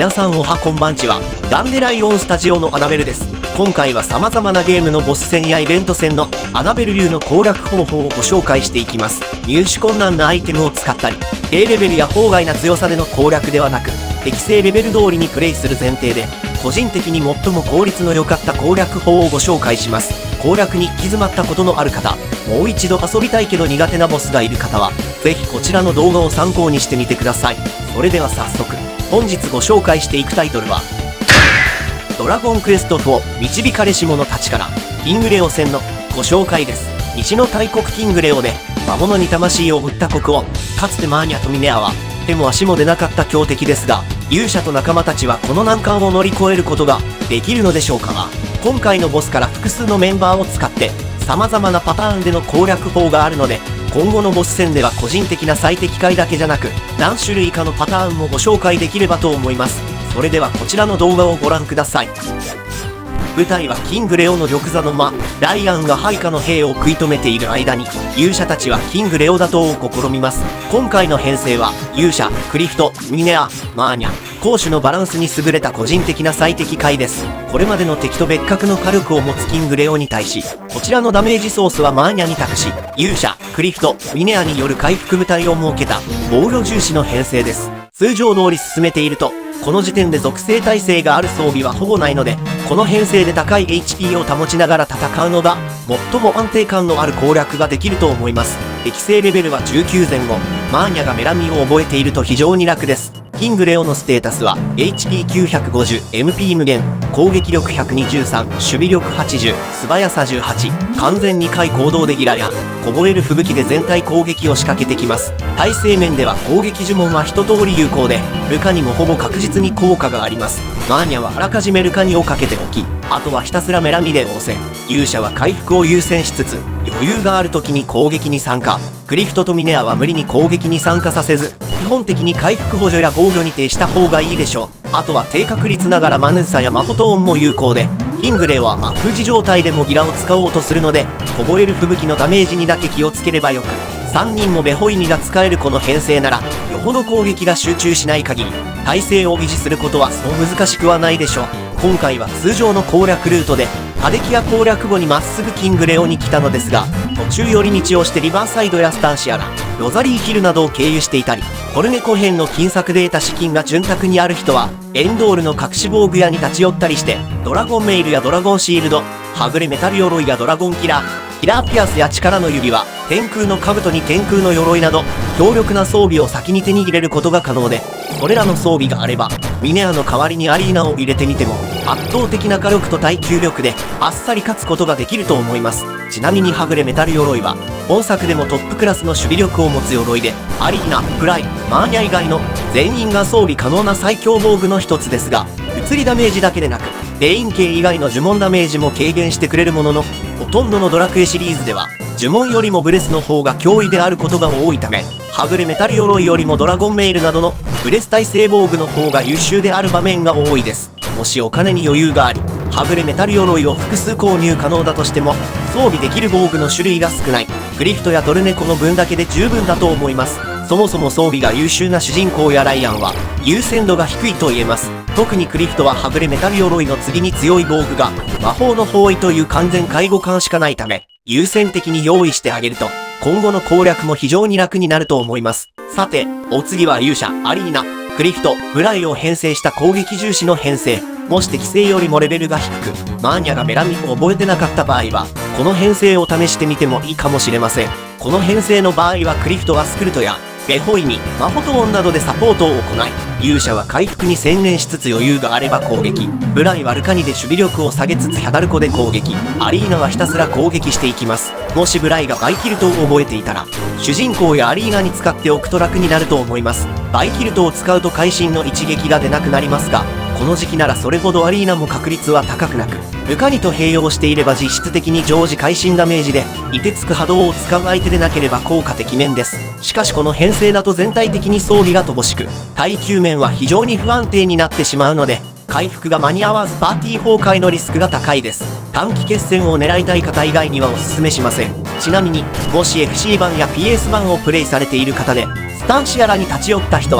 皆さんおはこんばんちは。ダンデライオンスタジオのアナベルです。今回は様々なゲームのボス戦やイベント戦のアナベル流の攻略方法をご紹介していきます。入手困難なアイテムを使ったり、低レベルや法外な強さでの攻略ではなく、適正レベル通りにプレイする前提で、個人的に最も効率の良かった攻略法をご紹介します。攻略に行き詰まったことのある方、もう一度遊びたいけど苦手なボスがいる方は、ぜひこちらの動画を参考にしてみてください。それでは早速、本日ご紹介していくタイトルは、ドラゴンクエスト4導かれし者たちから、キングレオ戦のご紹介です。西の大国キングレオで、魔物に魂を売った国王、かつてマーニャとミネアは、手も足も出なかった強敵ですが、勇者と仲間たちはこの難関を乗り越えることができるのでしょうか。今回のボスから複数のメンバーを使って、様々なパターンでの攻略法があるので、今後のボス戦では個人的な最適解だけじゃなく、何種類かのパターンもご紹介できればと思います。それではこちらの動画をご覧ください。舞台はキングレオの玉座の間、ライアンが配下の兵を食い止めている間に、勇者たちはキングレオ打倒を試みます。今回の編成は、勇者、クリフト、ミネア、マーニャ、攻守のバランスに優れた個人的な最適解です。これまでの敵と別格の火力を持つキングレオに対し、こちらのダメージソースはマーニャに託し、勇者、クリフト、ミネアによる回復部隊を設けた、防御重視の編成です。通常通り進めていると、この時点で属性耐性がある装備はほぼないので、この編成で高い HP を保ちながら戦うのが、最も安定感のある攻略ができると思います。適正レベルは19前後、マーニャがメラミを覚えていると非常に楽です。キングレオのステータスは HP950、MP 無限、攻撃力123、守備力80、素早さ18、完全2回行動でギラや、凍える吹雪で全体攻撃を仕掛けてきます。耐性面では攻撃呪文は一通り有効で、ルカにもほぼ確実に効果があります。マーニャはあらかじめルカニをかけておき、あとはひたすらメラミで応戦。勇者は回復を優先しつつ、余裕がある時に攻撃に参加。クリフトとミネアは無理に攻撃に参加させず、基本的に回復補助や防御に徹した方がいいでしょう。あとは低確率ながらマヌッサやマホトーンも有効で、キングレイは封じ状態でもギラを使おうとするので、凍える吹雪のダメージにだけ気をつければよく、3人もベホイミが使えるこの編成なら、よほど攻撃が集中しない限り、耐性を維持することはそう難しくはないでしょう。今回は通常の攻略ルートで、パデキア攻略後にまっすぐキングレオに来たのですが、途中寄り道をしてリバーサイドやスタンシアラ、ロザリーヒルなどを経由していたり、コルネコ編の金策で得た資金が潤沢にある人は、エンドールの隠し防具屋に立ち寄ったりして、ドラゴンメイルやドラゴンシールド、はぐれメタル鎧やドラゴンキラーピアスや力の指輪、天空の兜に天空の鎧など、強力な装備を先に手に入れることが可能で、それらの装備があれば、ミネアの代わりにアリーナを入れてみても、圧倒的な火力と耐久力で、あっさり勝つことができると思います。ちなみにはぐれメタル鎧は、本作でもトップクラスの守備力を持つ鎧で、アリーナ、フライ、マーニャ以外の全員が装備可能な最強防具の一つですが、物理ダメージだけでなく、霊因系以外の呪文ダメージも軽減してくれるものの、ほとんどのドラクエシリーズでは、呪文よりもブレスの方が脅威であることが多いため、はぐれメタル鎧よりもドラゴンメイルなどのブレス耐性防具の方が優秀である場面が多いです。もしお金に余裕があり、はぐれメタル鎧を複数購入可能だとしても、装備できる防具の種類が少ない、クリフトやトルネコの分だけで十分だと思います。そもそも装備が優秀な主人公やライアンは、優先度が低いと言えます。特にクリフトははぐれメタル鎧の次に強い防具が、魔法の包囲という完全介護官しかないため、優先的に用意してあげると、今後の攻略も非常に楽になると思います。さて、お次は勇者、アリーナ、クリフト、ブライを編成した攻撃重視の編成。もし適正よりもレベルが低く、マーニャがメラミを覚えてなかった場合は、この編成を試してみてもいいかもしれません。この編成の場合はクリフトはスクルトや、ベホイミ、マホトーンなどでサポートを行い、勇者は回復に専念しつつ余裕があれば攻撃、ブライはルカニで守備力を下げつつヒャダルコで攻撃、アリーナはひたすら攻撃していきます。もしブライがバイキルトを覚えていたら、主人公やアリーナに使っておくと楽になると思います。バイキルトを使うと会心の一撃が出なくなりますが、この時期ならそれほどアリーナも確率は高くなく、ルカニと併用していれば実質的に常時会心ダメージで、凍てつく波動を使う相手でなければ効果てきめんです。しかしこの編成だと全体的に装備が乏しく、耐久面は非常に不安定になってしまうので、回復が間に合わずパーティー崩壊のリスクが高いです。短期決戦を狙いたい方以外にはおすすめしません。ちなみに、もし FC 版や PS 版をプレイされている方で、スタンシアラに立ち寄った人は、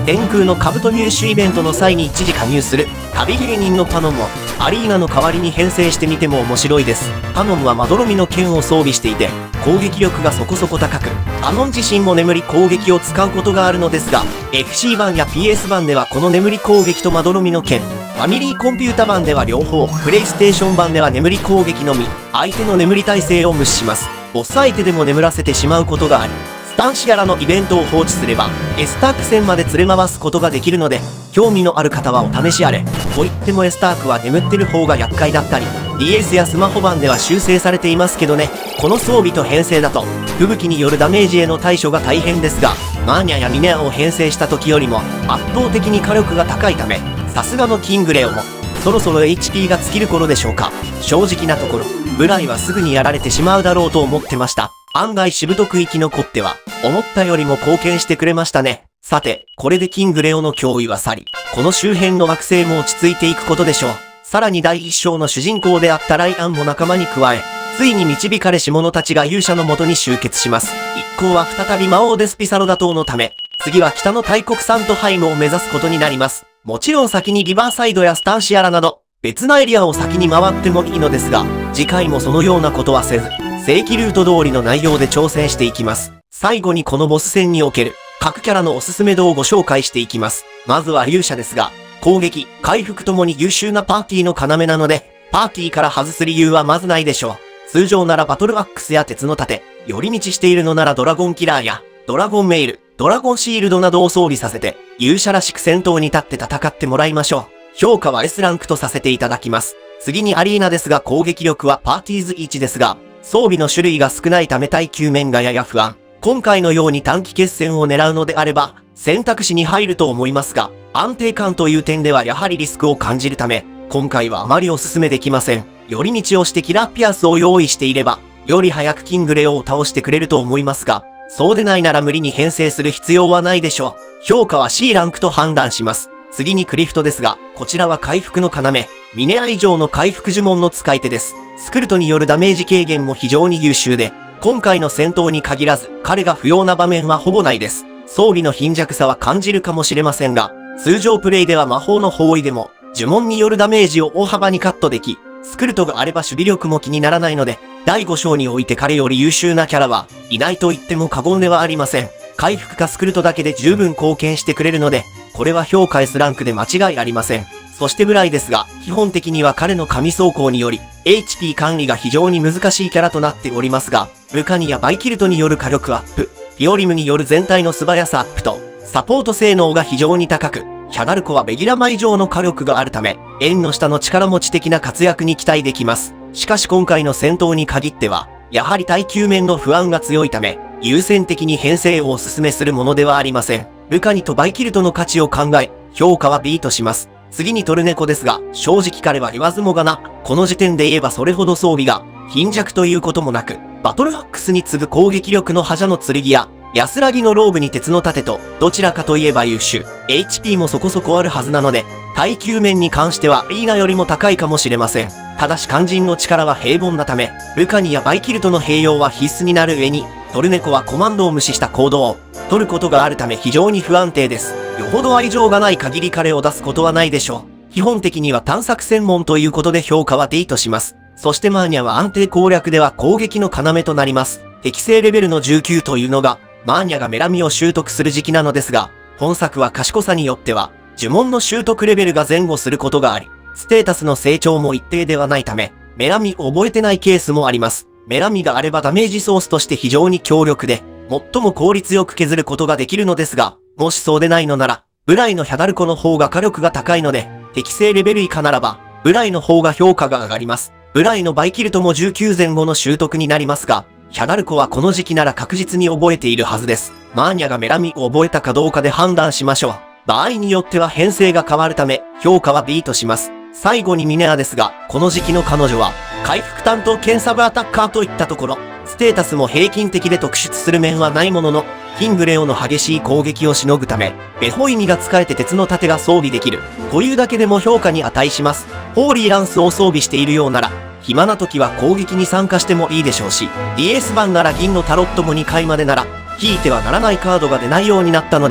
天空の兜入手イベントの際に一時加入する旅芸人のパノムをアリーナの代わりに編成してみても面白いです。パノムはまどろみの剣を装備していて攻撃力がそこそこ高く、パノン自身も眠り攻撃を使うことがあるのですが、 FC 版や PS 版ではこの眠り攻撃とまどろみの剣、ファミリーコンピュータ版では両方、プレイステーション版では眠り攻撃のみ、相手の眠り耐性を無視します。ボス相手でも眠らせてしまうことがあり、スタンシアラのイベントを放置すればエスターク戦まで連れ回すことができるので、興味のある方はお試しあれ。といってもエスタークは眠ってる方が厄介だったり、 DS やスマホ版では修正されていますけどね。この装備と編成だと吹雪によるダメージへの対処が大変ですが、マーニャやミネアを編成した時よりも圧倒的に火力が高いため、さすがのキングレオもそろそろ HP が尽きる頃でしょうか。正直なところブライはすぐにやられてしまうだろうと思ってました。案外しぶとく生き残っては思ったよりも貢献してくれましたね。さて、これでキングレオの脅威は去り、この周辺の惑星も落ち着いていくことでしょう。さらに第一章の主人公であったライアンも仲間に加え、ついに導かれし者たちが勇者のもとに集結します。一行は再び魔王デスピサロ打倒のため、次は北の大国サントハイムを目指すことになります。もちろん先にリバーサイドやスタンシアラなど、別なエリアを先に回ってもいいのですが、次回もそのようなことはせず、正規ルート通りの内容で挑戦していきます。最後にこのボス戦における各キャラのおすすめ度をご紹介していきます。まずは勇者ですが、攻撃、回復ともに優秀なパーティーの要なので、パーティーから外す理由はまずないでしょう。通常ならバトルアックスや鉄の盾、寄り道しているのならドラゴンキラーや、ドラゴンメイル、ドラゴンシールドなどを装備させて、勇者らしく戦闘に立って戦ってもらいましょう。評価は S ランクとさせていただきます。次にアリーナですが攻撃力はパーティーズ1ですが、装備の種類が少ないため耐久面がやや不安。今回のように短期決戦を狙うのであれば、選択肢に入ると思いますが、安定感という点ではやはりリスクを感じるため、今回はあまりお勧めできません。寄り道をしてキラーピアスを用意していれば、より早くキングレオを倒してくれると思いますが、そうでないなら無理に編成する必要はないでしょう。評価は C ランクと判断します。次にクリフトですが、こちらは回復の要、ミネア以上の回復呪文の使い手です。スクルトによるダメージ軽減も非常に優秀で、今回の戦闘に限らず、彼が不要な場面はほぼないです。装備の貧弱さは感じるかもしれませんが、通常プレイでは魔法の包囲でも、呪文によるダメージを大幅にカットでき、スクルトがあれば守備力も気にならないので、第5章において彼より優秀なキャラはいないと言っても過言ではありません。回復かスクルトだけで十分貢献してくれるので、これは評価 S ランクで間違いありません。そしてブライですが、基本的には彼の神走行により、HP 管理が非常に難しいキャラとなっておりますが、ルカニやバイキルトによる火力アップ、ピオリムによる全体の素早さアップと、サポート性能が非常に高く、ヒャダルコはベギラマ以上の火力があるため、縁の下の力持ち的な活躍に期待できます。しかし今回の戦闘に限っては、やはり耐久面の不安が強いため、優先的に編成をお勧めするものではありません。ルカニとバイキルトの価値を考え、評価は B とします。次にトルネコですが、正直彼は言わずもがな、この時点で言えばそれほど装備が貧弱ということもなく、バトルアックスに次ぐ攻撃力の覇者の剣や、安らぎのローブに鉄の盾と、どちらかといえば優秀、HP もそこそこあるはずなので、耐久面に関してはリーナよりも高いかもしれません。ただし肝心の力は平凡なため、ルカニやバイキルトの併用は必須になる上に、トルネコはコマンドを無視した行動を取ることがあるため非常に不安定です。よほど愛情がない限り彼を出すことはないでしょう。基本的には探索専門ということで評価は D とします。そしてマーニャは安定攻略では攻撃の要となります。適正レベルの19というのが、マーニャがメラミを習得する時期なのですが、本作は賢さによっては、呪文の習得レベルが前後することがあり、ステータスの成長も一定ではないため、メラミを覚えてないケースもあります。メラミがあればダメージソースとして非常に強力で、最も効率よく削ることができるのですが、もしそうでないのなら、ブライのヒャダルコの方が火力が高いので、適正レベル以下ならば、ブライの方が評価が上がります。ブライのバイキルトも19前後の習得になりますが、ヒャダルコはこの時期なら確実に覚えているはずです。マーニャがメラミを覚えたかどうかで判断しましょう。場合によっては編成が変わるため、評価は B とします。最後にミネアですが、この時期の彼女は、回復担当兼サブアタッカーといったところ、ステータスも平均的で特出する面はないものの、キングレオの激しい攻撃をしのぐため、ベホイミが使えて鉄の盾が装備できる、というだけでも評価に値します。ホーリーランスを装備しているようなら、暇な時は攻撃に参加してもいいでしょうし、DS 版なら銀のタロットも2回までなら、引いてはならないカードが出ないようになったので、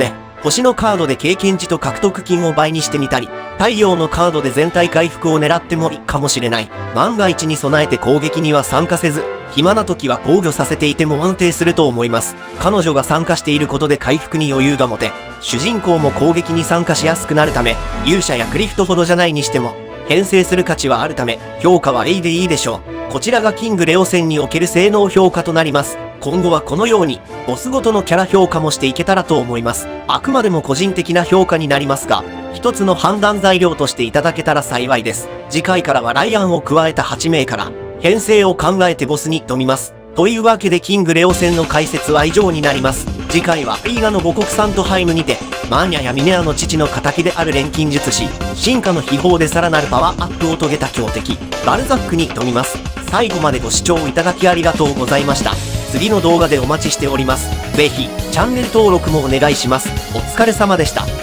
星のカードで経験値と獲得金を倍にしてみたり、太陽のカードで全体回復を狙ってもいいかもしれない。万が一に備えて攻撃には参加せず、暇な時は防御させていても安定すると思います。彼女が参加していることで回復に余裕が持て、主人公も攻撃に参加しやすくなるため、勇者やクリフトほどじゃないにしても、編成する価値はあるため、評価は A でいいでしょう。こちらがキングレオ戦における性能評価となります。今後はこのように、ボスごとのキャラ評価もしていけたらと思います。あくまでも個人的な評価になりますが、一つの判断材料としていただけたら幸いです。次回からはライアンを加えた8名から、編成を考えてボスに挑みます。というわけでキングレオ戦の解説は以上になります。次回は映画の母国サントハイムにて、マーニャやミネアの父の仇である錬金術師、進化の秘宝でさらなるパワーアップを遂げた強敵、バルザックに挑みます。最後までご視聴いただきありがとうございました。次の動画でお待ちしております。ぜひ、チャンネル登録もお願いします。お疲れ様でした。